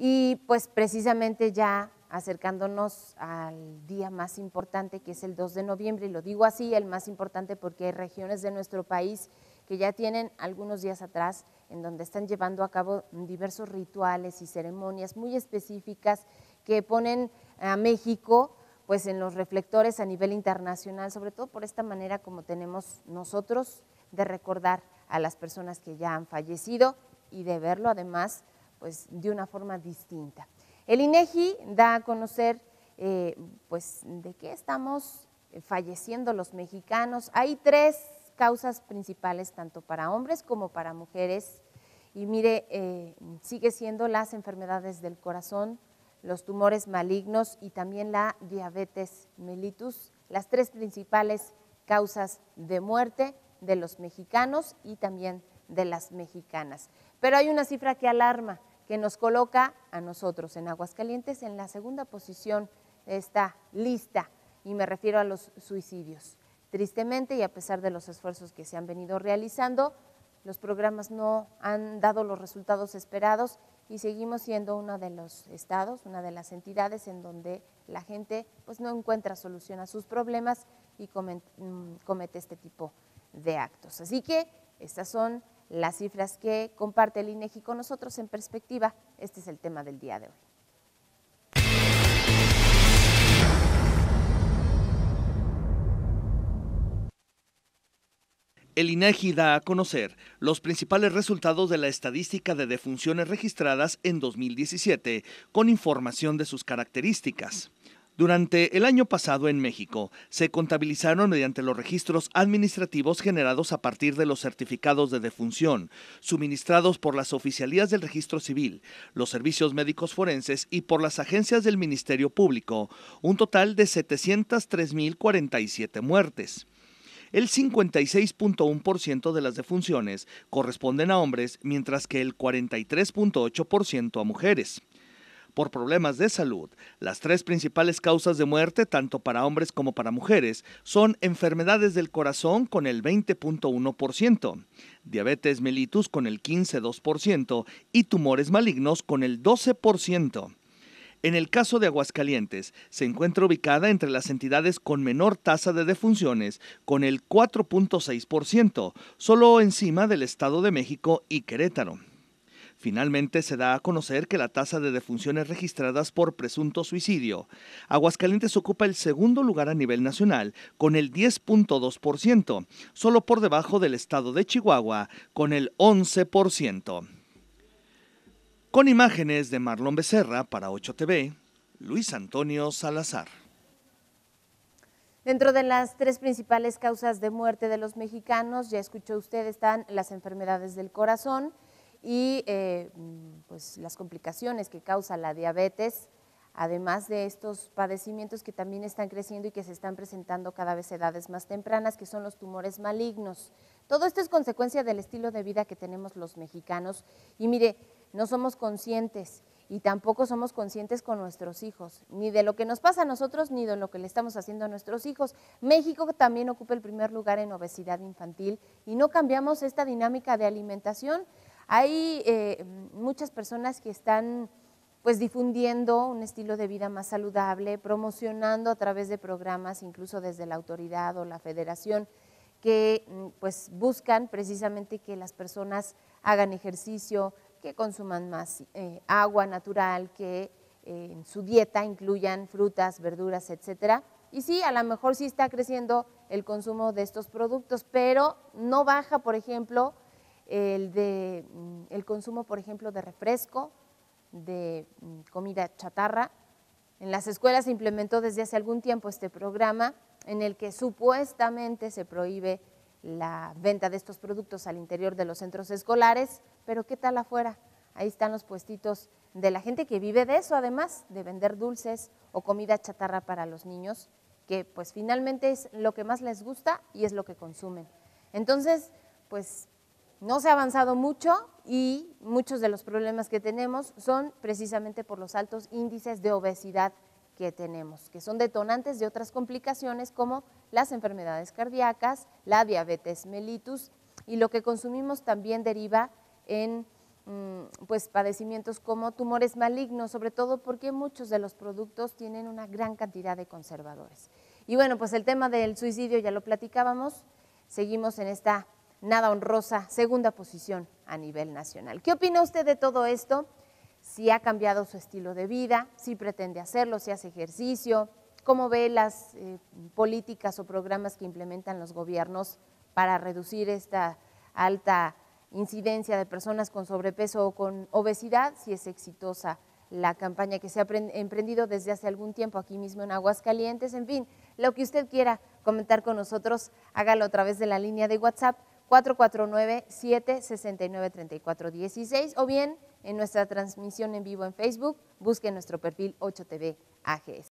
Y pues precisamente ya acercándonos al día más importante, que es el 2 de noviembre, y lo digo así, el más importante porque hay regiones de nuestro país que ya tienen algunos días atrás en donde están llevando a cabo diversos rituales y ceremonias muy específicas que ponen a México pues en los reflectores a nivel internacional, sobre todo por esta manera como tenemos nosotros de recordar a las personas que ya han fallecido y de verlo además pues de una forma distinta. El INEGI da a conocer pues de qué estamos falleciendo los mexicanos. Hay 3 causas principales tanto para hombres como para mujeres y mire, sigue siendo las enfermedades del corazón, los tumores malignos y también la diabetes mellitus, las 3 principales causas de muerte de los mexicanos y también de las mexicanas. Pero hay una cifra que alarma, que nos coloca a nosotros en Aguascalientes en la segunda posición de esta lista, y me refiero a los suicidios. Tristemente, y a pesar de los esfuerzos que se han venido realizando, los programas no han dado los resultados esperados y seguimos siendo uno de los estados, una de las entidades en donde la gente pues no encuentra solución a sus problemas y comete este tipo de actos. Así que estas son las cifras que comparte el INEGI con nosotros en perspectiva. Este es el tema del día de hoy. El INEGI da a conocer los principales resultados de la estadística de defunciones registradas en 2017 con información de sus características. Durante el año pasado en México, se contabilizaron mediante los registros administrativos generados a partir de los certificados de defunción, suministrados por las oficialías del registro civil, los servicios médicos forenses y por las agencias del Ministerio Público, un total de 703,047 muertes. El 56,1% de las defunciones corresponden a hombres, mientras que el 43,8% a mujeres. Por problemas de salud, las 3 principales causas de muerte, tanto para hombres como para mujeres, son enfermedades del corazón con el 20,1%, diabetes mellitus con el 15,2% y tumores malignos con el 12%. En el caso de Aguascalientes, se encuentra ubicada entre las entidades con menor tasa de defunciones, con el 4,6%, solo encima del Estado de México y Querétaro. Finalmente, se da a conocer que la tasa de defunciones registradas por presunto suicidio, Aguascalientes ocupa el segundo lugar a nivel nacional, con el 10,2%, solo por debajo del estado de Chihuahua, con el 11%. Con imágenes de Marlon Becerra para 8TV, Luis Antonio Salazar. Dentro de las 3 principales causas de muerte de los mexicanos, ya escuchó usted, están las enfermedades del corazón y pues las complicaciones que causa la diabetes, además de estos padecimientos que también están creciendo y que se están presentando cada vez a edades más tempranas, que son los tumores malignos. Todo esto es consecuencia del estilo de vida que tenemos los mexicanos y mire, no somos conscientes y tampoco somos conscientes con nuestros hijos, ni de lo que nos pasa a nosotros, ni de lo que le estamos haciendo a nuestros hijos. México también ocupa el primer lugar en obesidad infantil y no cambiamos esta dinámica de alimentación. Hay muchas personas que están pues difundiendo un estilo de vida más saludable, promocionando a través de programas, incluso desde la autoridad o la federación, que pues buscan precisamente que las personas hagan ejercicio, que consuman más agua natural, que en su dieta incluyan frutas, verduras, etcétera. Y sí, a lo mejor sí está creciendo el consumo de estos productos, pero no baja, por ejemplo, el consumo, por ejemplo, de refresco, de comida chatarra. En las escuelas se implementó desde hace algún tiempo este programa en el que supuestamente se prohíbe la venta de estos productos al interior de los centros escolares, pero ¿qué tal afuera? Ahí están los puestitos de la gente que vive de eso, además de vender dulces o comida chatarra para los niños, que pues finalmente es lo que más les gusta y es lo que consumen. Entonces, pues no se ha avanzado mucho y muchos de los problemas que tenemos son precisamente por los altos índices de obesidad que tenemos, que son detonantes de otras complicaciones como las enfermedades cardíacas, la diabetes mellitus, y lo que consumimos también deriva en pues padecimientos como tumores malignos, sobre todo porque muchos de los productos tienen una gran cantidad de conservadores. Y bueno, pues el tema del suicidio ya lo platicábamos, seguimos en esta nada honrosa segunda posición a nivel nacional. ¿Qué opina usted de todo esto? Si ha cambiado su estilo de vida, si pretende hacerlo, si hace ejercicio, cómo ve las políticas o programas que implementan los gobiernos para reducir esta alta incidencia de personas con sobrepeso o con obesidad, si es exitosa la campaña que se ha emprendido desde hace algún tiempo aquí mismo en Aguascalientes. En fin, lo que usted quiera comentar con nosotros, hágalo a través de la línea de WhatsApp 449-769-3416 o bien en nuestra transmisión en vivo en Facebook, busque nuestro perfil 8TV AGS.